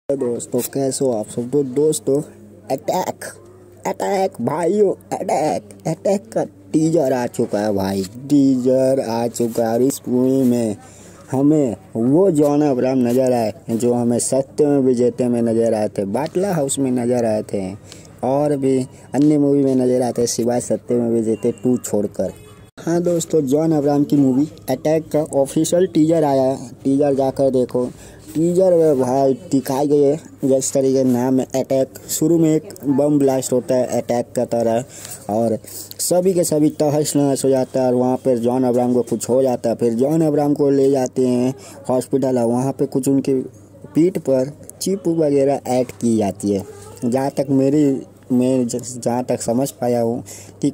दोस्तों कैसे हो आप सब। तो दोस्तों अटैक अटैक भाइयों अटैक का टीजर आ चुका है भाई। टीजर आ चुका है और इस मूवी में हमें वो जॉन अब्राहम नज़र आए जो हमें सत्यम विजेते में नज़र आए थे, बाटला हाउस में नज़र आए थे और भी अन्य मूवी में नज़र आते हैं सिवाय सत्यम विजेते 2 छोड़कर। हाँ दोस्तों, जॉन अब्राहम की मूवी अटैक का ऑफिशियल टीजर आया है। टीजर जाकर देखो। टीजर में भाई दिखाई गई है जिस तरीके नाम है अटैक। शुरू में एक बम ब्लास्ट होता है अटैक का तरह और सभी के सभी तहस नहस हो जाता है और वहाँ पर जॉन अब्राहम को कुछ हो जाता है। फिर जॉन अब्राहम को ले जाते हैं हॉस्पिटल और वहाँ पे कुछ उनकी पीठ पर चिप वगैरह ऐड की जाती है। जहाँ तक मैं जहाँ तक समझ पाया हूँ कि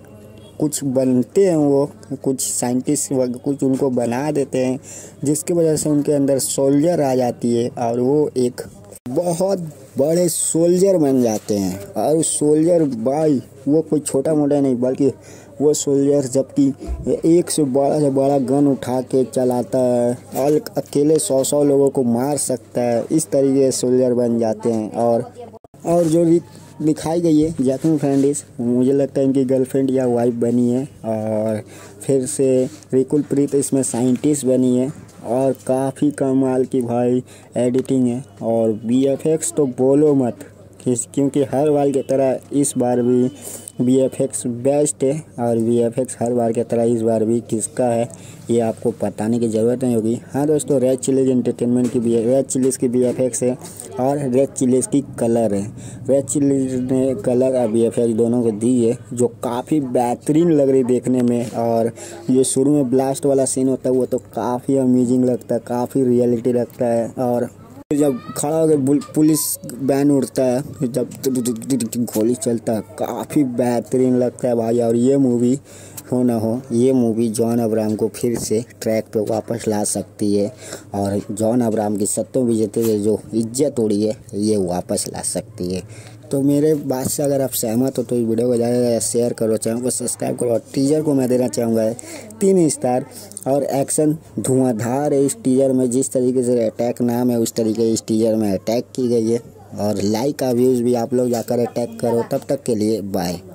कुछ बनते हैं, वो कुछ साइंटिस्ट कुछ उनको बना देते हैं जिसकी वजह से उनके अंदर सोल्जर आ जाती है और वो एक बहुत बड़े सोल्जर बन जाते हैं। और सोल्जर भाई वो कोई छोटा मोटा नहीं बल्कि वो सोल्जर जबकि एक से बड़ा गन उठा के चलाता है और अकेले 100 लोगों को मार सकता है। इस तरीके से सोल्जर बन जाते हैं। और जो दिखाई गई है जैकलिन फर्नांडीज, मुझे लगता है इनकी गर्लफ्रेंड या वाइफ बनी है। और फिर से रिकुल प्रीत इसमें साइंटिस्ट बनी है और काफ़ी कमाल की भाई एडिटिंग है। और VFX तो बोलो मत, क्योंकि हर बार की तरह इस बार भी VFX बेस्ट है और VFX हर बार की तरह इस बार भी किसका है ये आपको बताने की ज़रूरत नहीं होगी। हाँ दोस्तों, रेड चिलीज एंटरटेनमेंट की रेड चिलीज़ की VFX है और रेड चिलीज़ की कलर है। रेड चिलीज ने कलर और VFX दोनों को दी है जो काफ़ी बेहतरीन लग रही देखने में। और ये शुरू में ब्लास्ट वाला सीन होता है वो तो काफ़ी अमेजिंग लगता है, काफ़ी रियलिटी लगता है। और जब खड़ा होकर पुलिस बैन उड़ता है, जब गोली चलता है, काफ़ी बेहतरीन लगता है भाई। और ये मूवी हो ना हो, ये मूवी जॉन अब्राहम को फिर से ट्रैक पे वापस ला सकती है और जॉन अब्राहम की सत्यम विजेते से जो इज्जत उड़ी है ये वापस ला सकती है। तो मेरे बात से अगर आप सहमत हो तो इस वीडियो को ज़्यादा शेयर करो, चैनल को सब्सक्राइब करो। और टीजर को मैं देना चाहूँगा 3 स्टार। और एक्शन धुआंधार है इस टीजर में। जिस तरीके से अटैक नाम है उस तरीके इस टीजर में अटैक की गई है। और लाइक का व्यूज़ भी आप लोग जाकर अटैक करो। तब तक के लिए बाय।